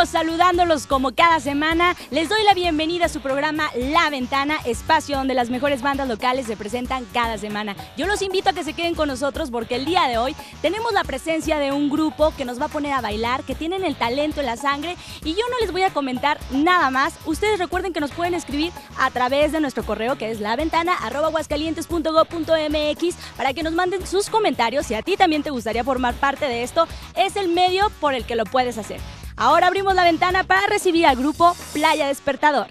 amigos, saludándolos como cada semana. Les doy la bienvenida a su programa La Ventana, espacio donde las mejores bandas locales se presentan cada semana. Yo los invito a que se queden con nosotros porque el día de hoy tenemos la presencia de un grupo que nos va a poner a bailar, que tienen el talento en la sangre, y yo no les voy a comentar nada más. Ustedes recuerden que nos pueden escribir a través de nuestro correo, que es laventana@aguascalientes.go.mx, para que nos manden sus comentarios. Si a ti también te gustaría formar parte de esto, es el medio por el que lo puedes hacer. Ahora abrimos la ventana para recibir al grupo Playa Despertador.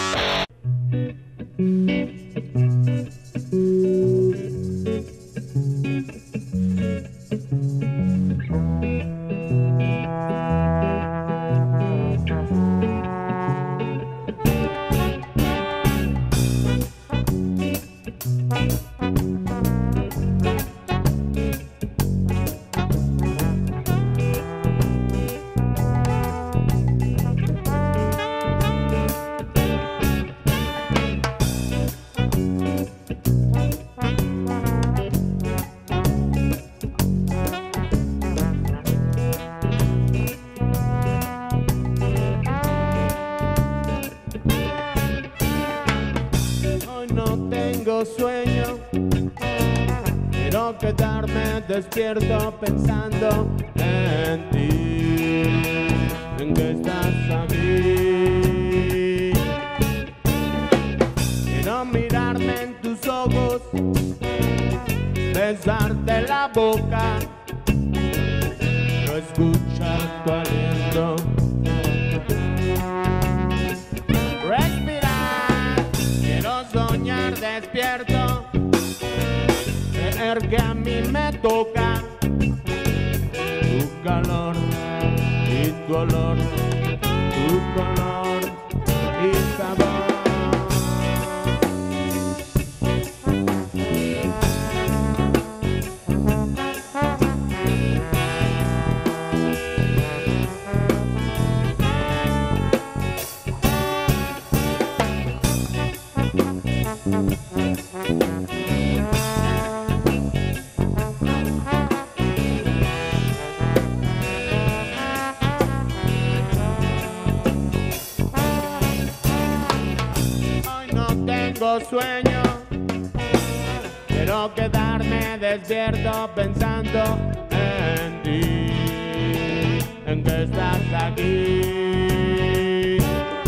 Sueño, quiero quedarme despierto pensando en ti, en que estás aquí. Quiero mirarme en tus ojos, besarte la boca, quiero escuchar tu aliento, soñar despierto, creer que a mí me toca tu calor y tu olor, tu color y sabor. Sueño, quiero quedarme despierto pensando en ti, en que estás aquí.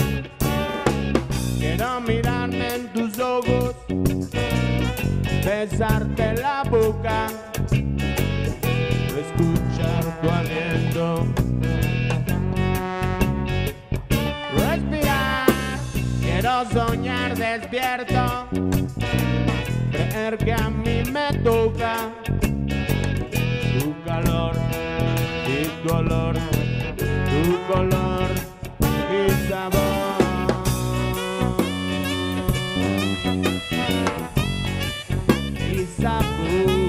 Quiero mirarme en tus ojos, besarte la boca, escuchar tu aliento, respirar. Quiero soñar despierto, creer que a mí me toca tu calor y tu olor, tu color y sabor. Y sabor.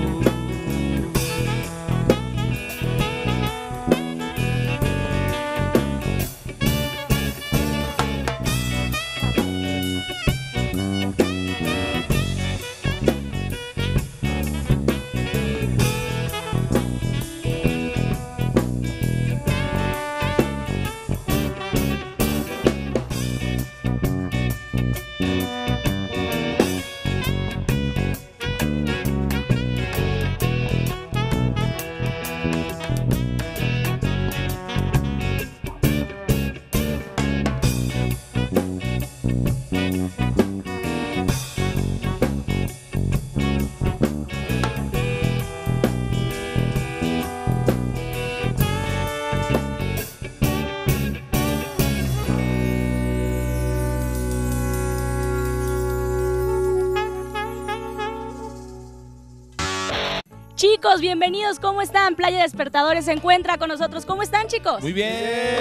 Chicos, bienvenidos, ¿cómo están? Playa Despertadores se encuentra con nosotros. ¿Cómo están, chicos? Muy bien.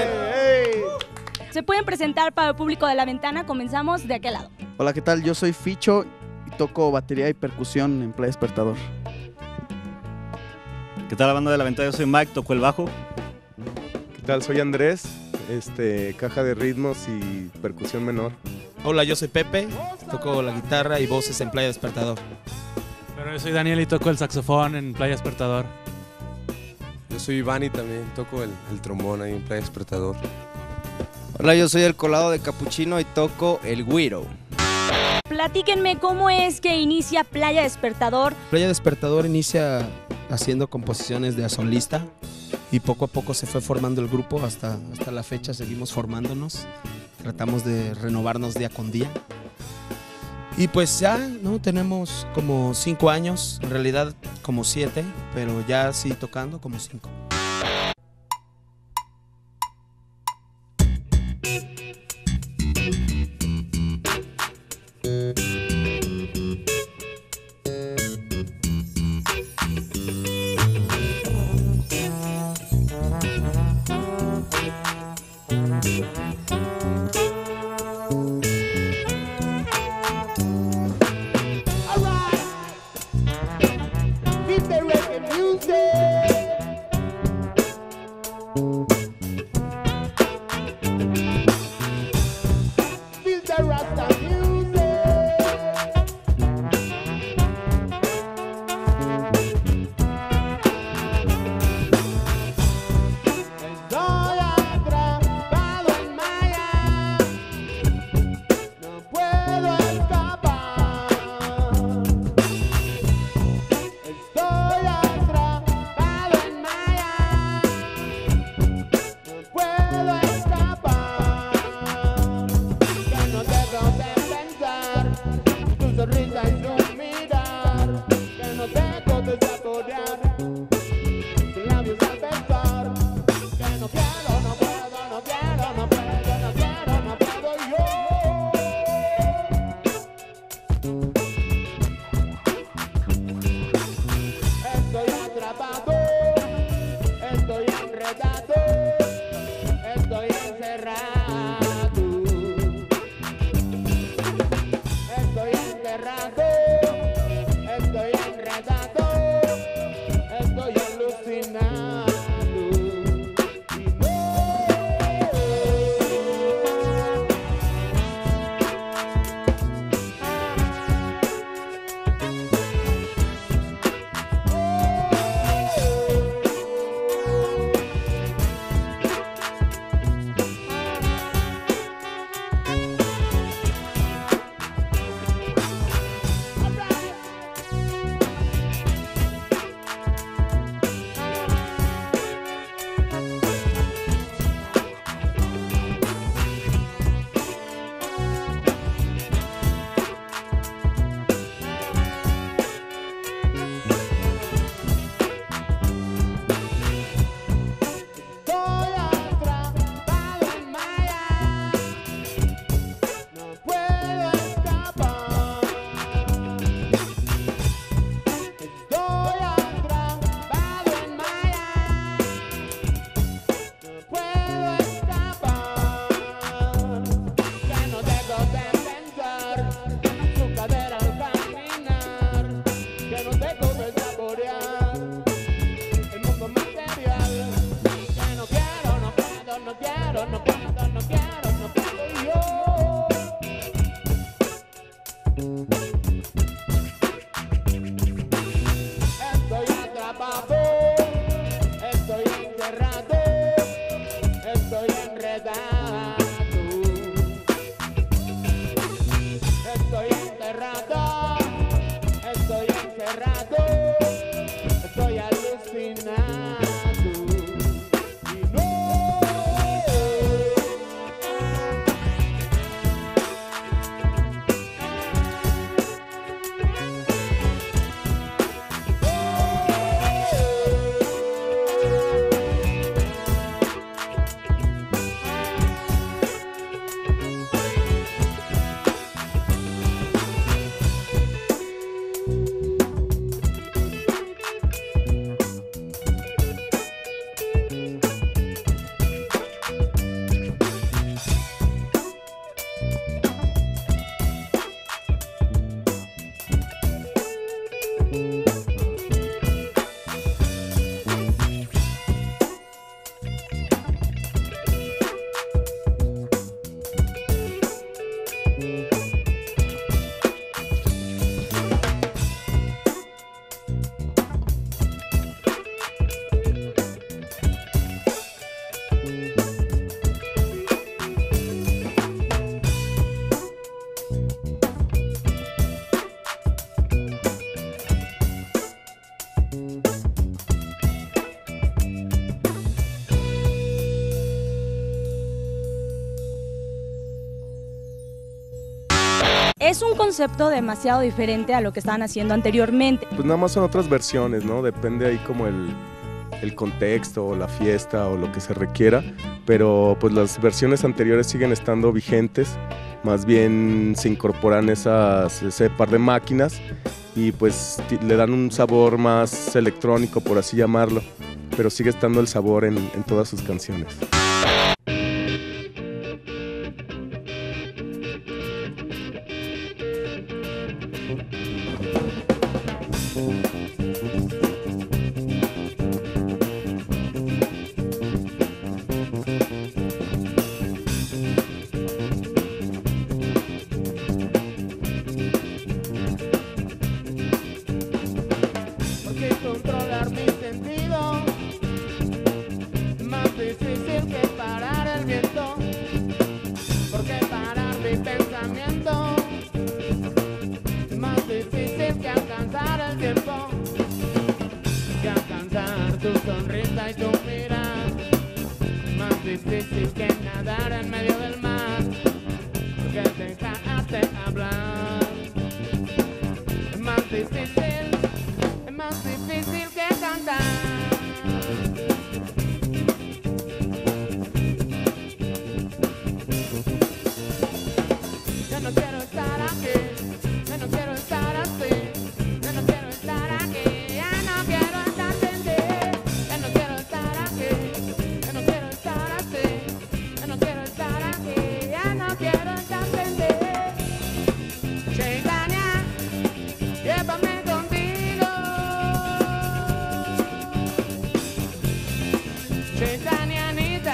¿Se pueden presentar para el público de La Ventana? Comenzamos de aquel lado. Hola, ¿qué tal? Yo soy Ficho y toco batería y percusión en Playa Despertador. ¿Qué tal la banda de La Ventana? Yo soy Mike, toco el bajo. ¿Qué tal? Soy Andrés, caja de ritmos y percusión menor. Hola, yo soy Pepe, toco la guitarra y voces en Playa Despertador. Bueno, yo soy Daniel y toco el saxofón en Playa Despertador. Yo soy Iván y también toco el trombón ahí en Playa Despertador. Hola, yo soy el Colado de Capuchino y toco el güiro. Platíquenme cómo es que inicia Playa Despertador. Playa Despertador inicia haciendo composiciones de a solista y poco a poco se fue formando el grupo hasta la fecha. Seguimos formándonos, tratamos de renovarnos día con día. Y pues ya, ¿no? Tenemos como 5 años, en realidad como 7, pero ya sí tocando como 5. Es un concepto demasiado diferente a lo que estaban haciendo anteriormente. Pues nada más son otras versiones, ¿no? Depende ahí como el contexto o la fiesta o lo que se requiera, pero pues las versiones anteriores siguen estando vigentes, más bien se incorporan ese par de máquinas y pues le dan un sabor más electrónico, por así llamarlo, pero sigue estando el sabor en todas sus canciones. Porque controlar mis sentidos es más difícil que parar el viento. Porque parar mi pensamiento es más difícil que alcanzar el tiempo. Que alcanzar tu sonrisa y tu mirada. Más difícil que nadar en medio del mar. Porque dejarte hablar es más difícil. Es más difícil que cantar. Yo no quiero estar aquí, yo no quiero estar así, yo no quiero estar aquí, ya no quiero estar sin ti. Yo no quiero estar aquí, yo no quiero estar así, yo no quiero estar aquí, ya no quiero estar sin ti. Chaitanya, llévame contigo. Chaitanya-nita.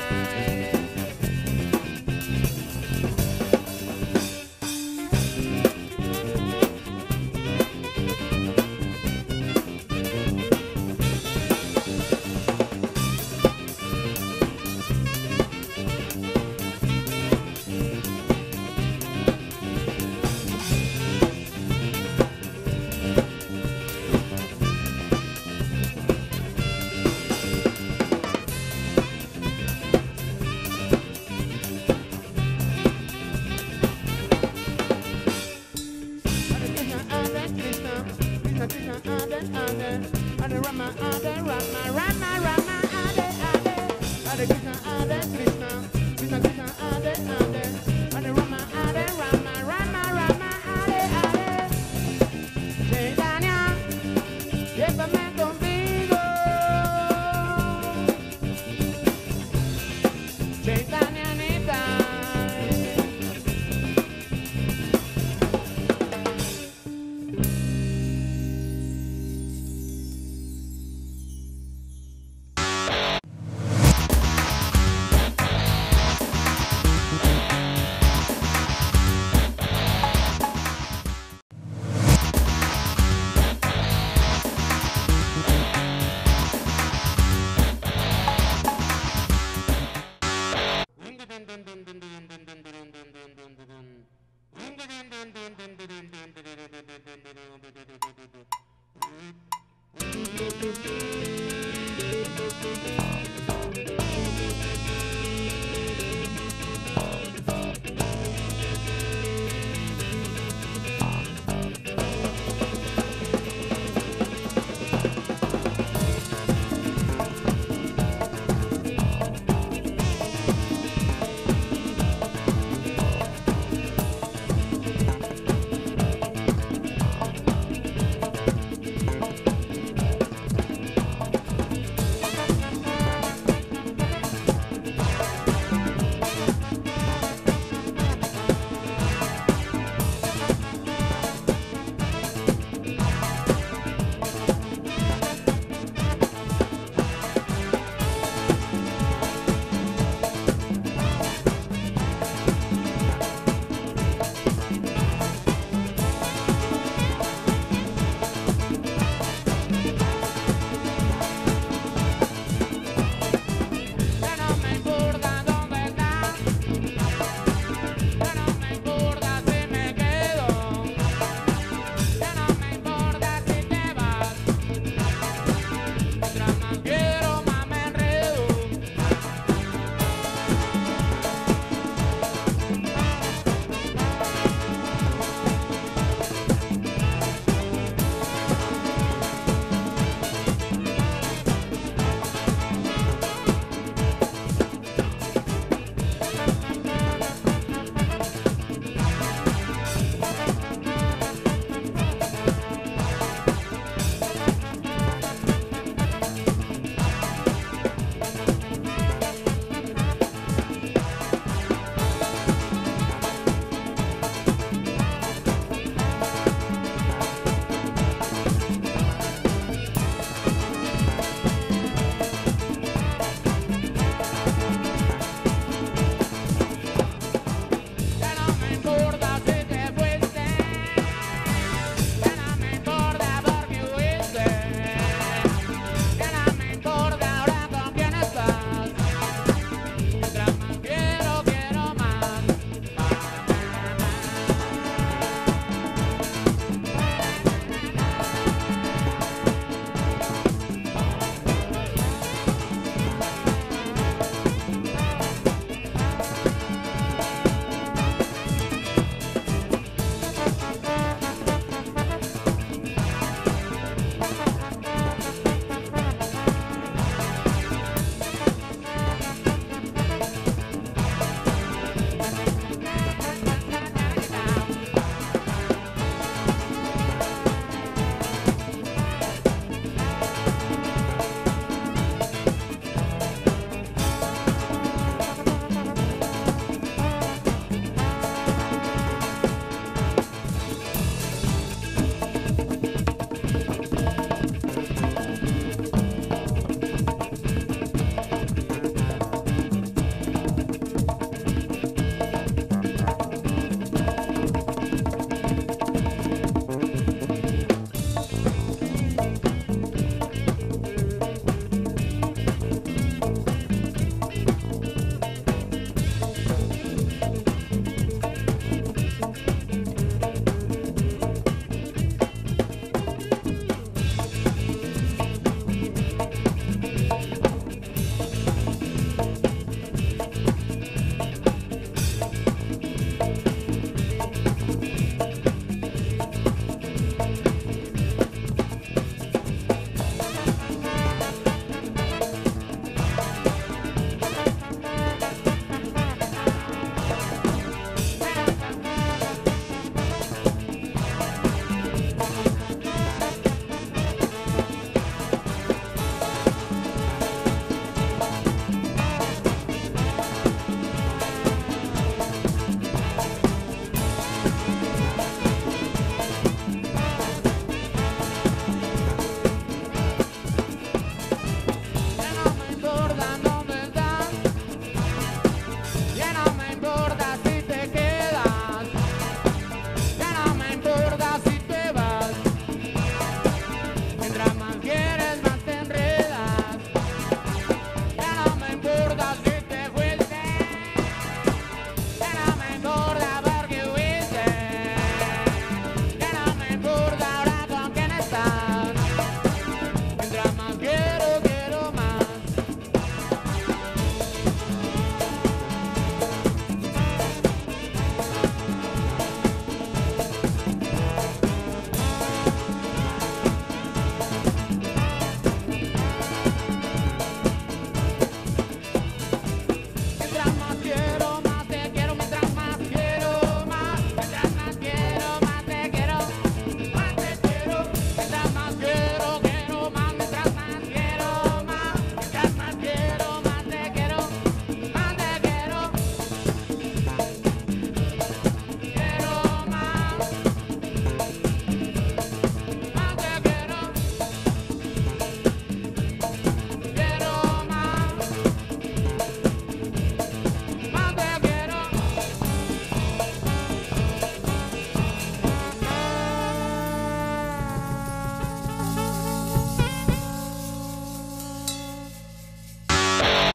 Llévame contigo. Chaitanya-nita.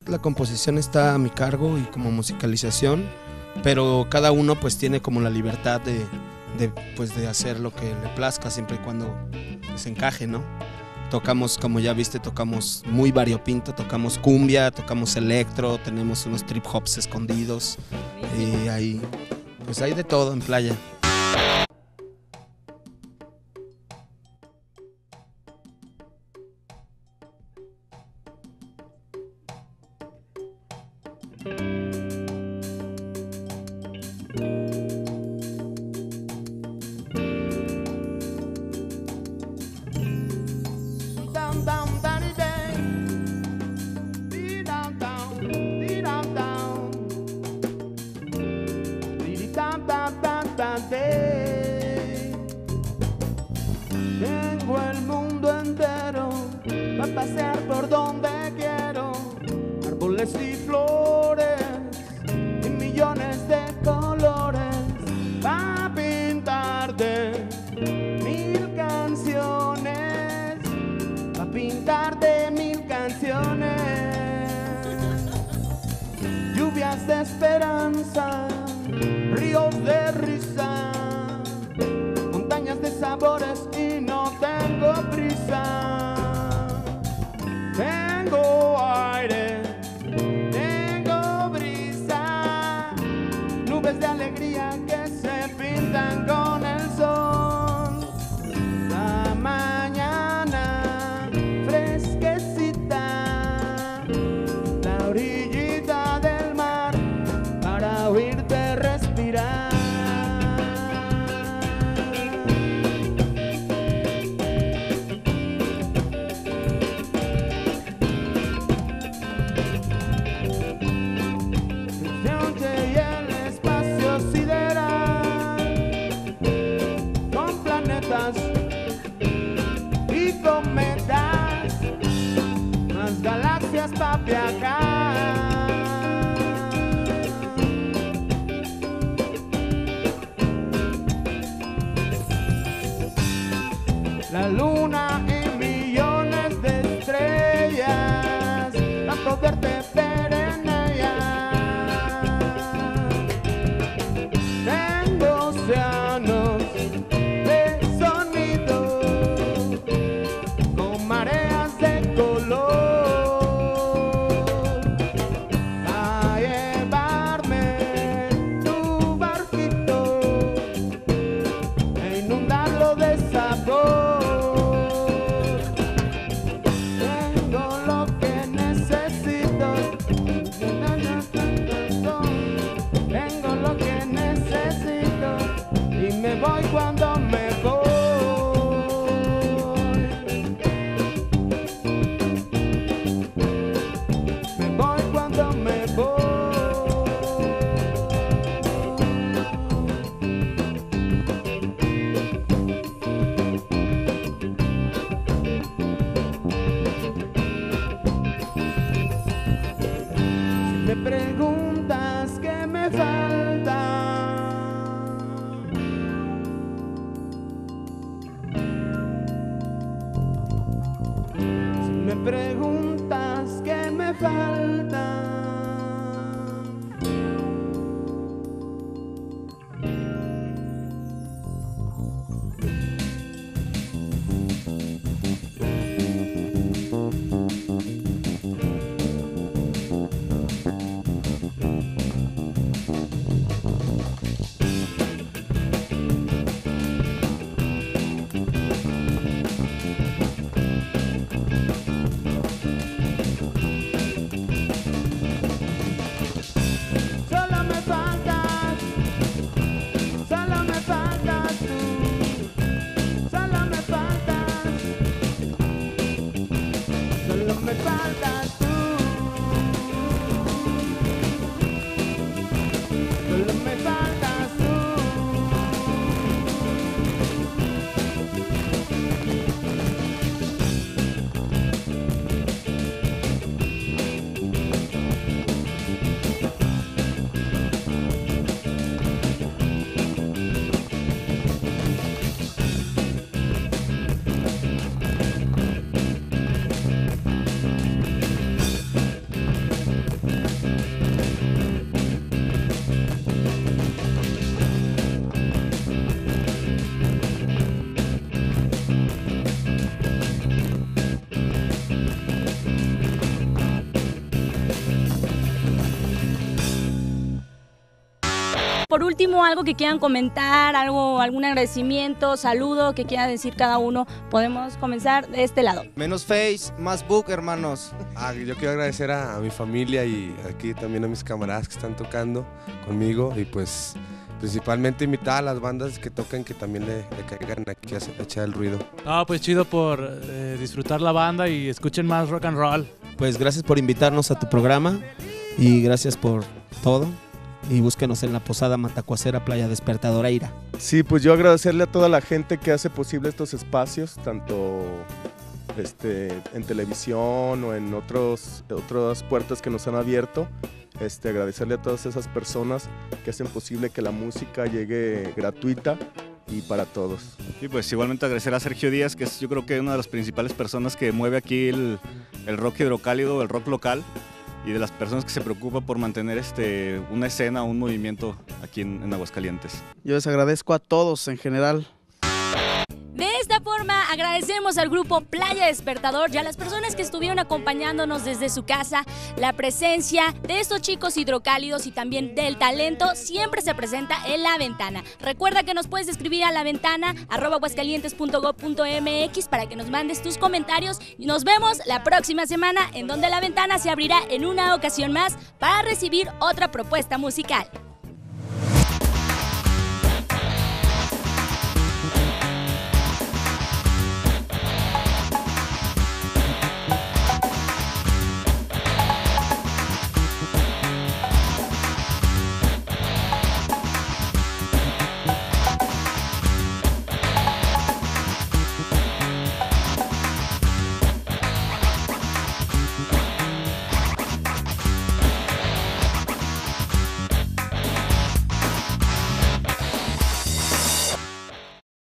la composición está a mi cargo y como musicalización, pero cada uno pues tiene como la libertad de hacer lo que le plazca siempre y cuando se encaje, ¿no? Tocamos, como ya viste, tocamos muy variopinto, tocamos cumbia, tocamos electro, tenemos unos trip hops escondidos y ahí, pues hay de todo en Playa. Tengo el mundo entero para pasear por donde quiero, árboles y flores y millones de colores para pintarte mil canciones, para pintarte mil canciones, lluvias de esperanza, ríos de risa, montañas de sabores y no tengo prisa. Tengo aire, tengo brisa, nubes de alegría que se pintan con el sol. La mañana fresquecita, la orillita del mar para oírte respirar. Y cometas, más galaxias para viajar. La luna y millones de estrellas para poderte ver en ella. Tengo océanos cuando me voy, me voy cuando me voy. Si me preguntas qué me falta, me preguntas qué me falta. Por último, algo que quieran comentar, algún agradecimiento, saludo que quieran decir cada uno. Podemos comenzar de este lado. Menos face, más book, hermanos. Yo quiero agradecer a mi familia y aquí también a mis camaradas que están tocando conmigo y pues principalmente invitar a las bandas que toquen que también le caigan aquí a echar el ruido. Pues chido por disfrutar la banda y escuchen más rock and roll. Pues gracias por invitarnos a tu programa y gracias por todo. Y búsquenos en la Posada Matacuacera, Playa Despertadoreira. Sí, pues yo agradecerle a toda la gente que hace posible estos espacios, tanto en televisión o en otras puertas que nos han abierto. Agradecerle a todas esas personas que hacen posible que la música llegue gratuita y para todos. Y pues igualmente agradecer a Sergio Díaz, que es yo creo que una de las principales personas que mueve aquí el rock hidrocálido, el rock local, y de las personas que se preocupa por mantener una escena, un movimiento aquí en Aguascalientes. Yo les agradezco a todos en general. De esta forma agradecemos al grupo Playa Despertador y a las personas que estuvieron acompañándonos desde su casa. La presencia de estos chicos hidrocálidos y también del talento siempre se presenta en La Ventana. Recuerda que nos puedes escribir a laventana@aguascalientes.gov.mx para que nos mandes tus comentarios y nos vemos la próxima semana en donde La Ventana se abrirá en una ocasión más para recibir otra propuesta musical.